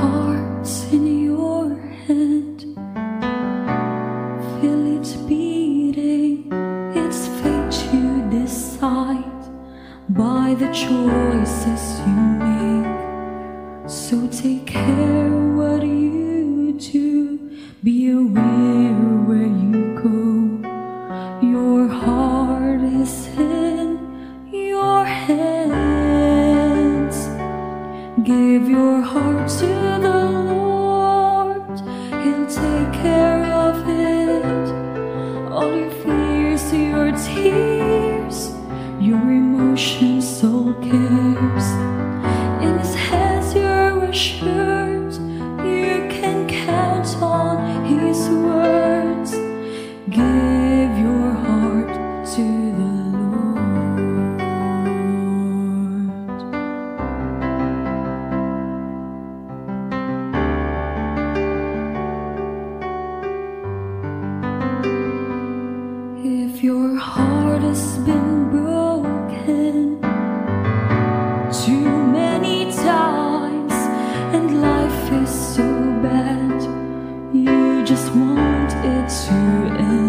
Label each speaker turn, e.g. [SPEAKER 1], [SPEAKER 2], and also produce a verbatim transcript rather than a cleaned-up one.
[SPEAKER 1] heart's in your hand. Feel it beating, it's fate you decide by the choices you make. So take care what you do, be aware where you go. Your heart is in your hands. Give your heart to the Lord, He'll take care of it. All your fears, your tears, your emotions, all cares. In His hands you're assured, you can count on His words. Give your heart to the Lord. If your heart has been broken too many times and life is so bad, you just want it to end,